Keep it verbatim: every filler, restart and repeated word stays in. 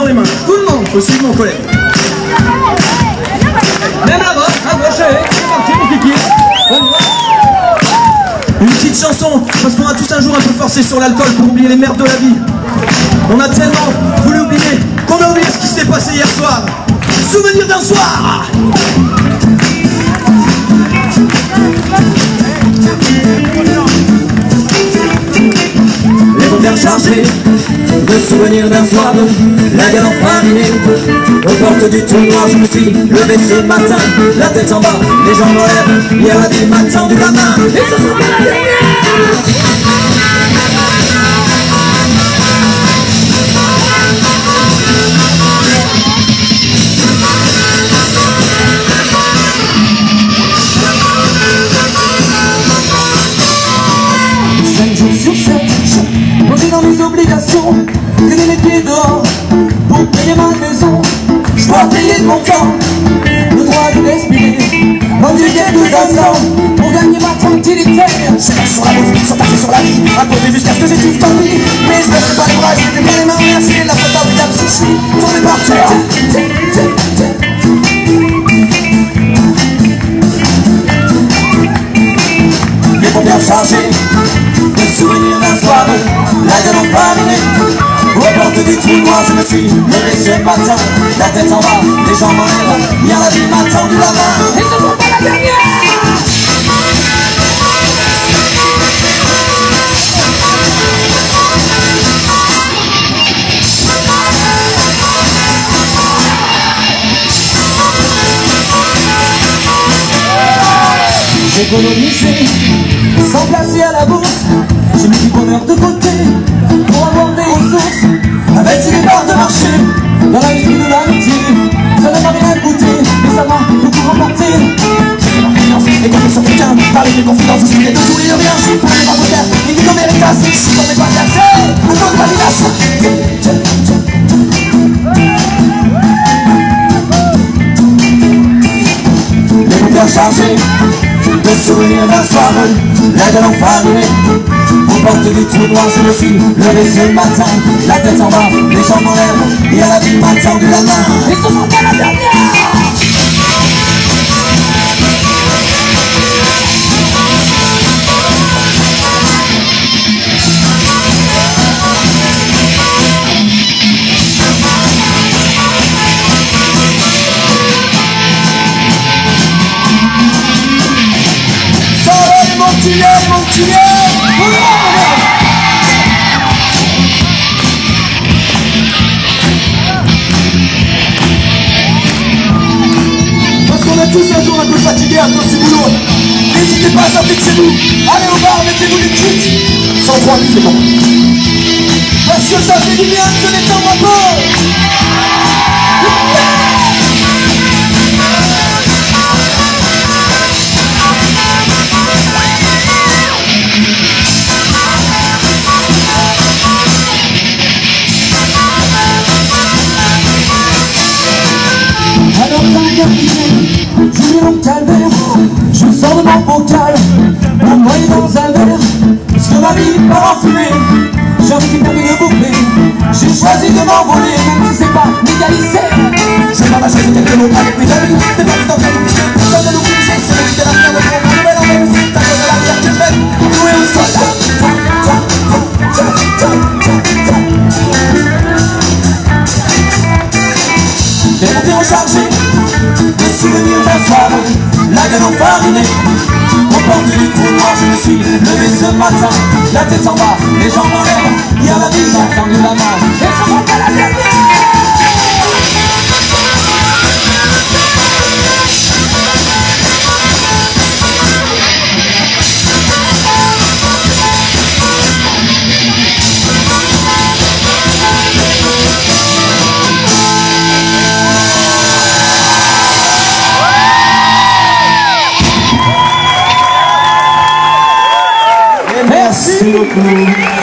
les mains. Tout le monde, faut suivre mon collègue. Même là-bas, accrochez, c'est parti mon kiki. Une petite chanson, parce qu'on a tous un jour un peu forcé sur l'alcool pour oublier les merdes de la vie. On a tellement voulu oublier qu'on a oublié ce qui s'est passé hier soir. Souvenir d'un soir. Les paupières chargées de souvenirs d'un soir, la gueule enfarinée aux portes du trou noir. Je me suis levé ce matin, la tête en bas, les jambes en l'air. Hier la vie m'a tendu la main, et ce sera pas la dernière. Dans mes obligations, traîner les pieds dehors pour payer ma maison. Je dois payer de mon temps, le droit de respirer, vendu quelques instants pour gagner ma tranquillité. Je suis sur la route, sans passer sur la vie, imposé jusqu'à ce que j'ai tout envie. Mais je baisse pas les bras, je fais pas les mains, merci la faute à William Sushi, tourné par terre. Les paupières chargées de souvenirs d'un soir, la gueule enfarinée aux portes du trou noir. Je me suis levé ce matin, la tête en bas, les jambes en l'air. Hier la vie m'a tendu la main, et ce sera pas la dernière. J'ai économisé sans placer à la bourse. J'ai mis du bonheur de côté pour avoir des ressources. Avec ces départs de marché dans l'industrie de l'amitié, ça n'a pas rien coûté, mais ça m'a beaucoup remporté. J'ai fait ma confiance et compté sur quelqu'un. Parler de confidences, je suis de tout et de rien. Je suis pour les bancotaires, et du méritas. Je suis dans mes pas classés, à cause de la vinasse. Les paupières chargées de souvenirs d'un soir, la gueule enfarinée aux portes du trou noir. Je me suis levé ce matin, la tête en bas, les jambes en l'air. Et à la vie m'a tendu la main, et ce sera pas la dernière. Mon petit lait, mon petit lait. Parce qu'on est tous un jour un peu fatigués à cause du boulot. N'hésitez pas à sortir de chez vous. Allez au bar, mettez-vous les cuites. Sans trois minutes, c'est bon. Parce que ça fait du bien de se détendre un peu. Alors t'as terminé, je mets mon calvaire, je sors de mon bocal, pour noyer dans un verre, parce que ma vie part en fumée, j'ai envie de perdu de bouffer, j'ai choisi de m'envoler, même si c'est pas légalisé. Je vais m'arracher sur quelques mots avec mes amis, c'est pas tout en train d'oublier, personne ne l'oublie, c'est celui de la fin de mon nouvelle, en même si t'as de la bière que je fais, jouer au sol. Les paupières chargées de souvenirs d'un soir, la gueule enfarinée aux portes du trou noir. Je me suis levé ce matin, la tête en bas, les jambes en l'air. Hier la vie m'a tendu la main, et ce sera pas la dernière. Merci beaucoup.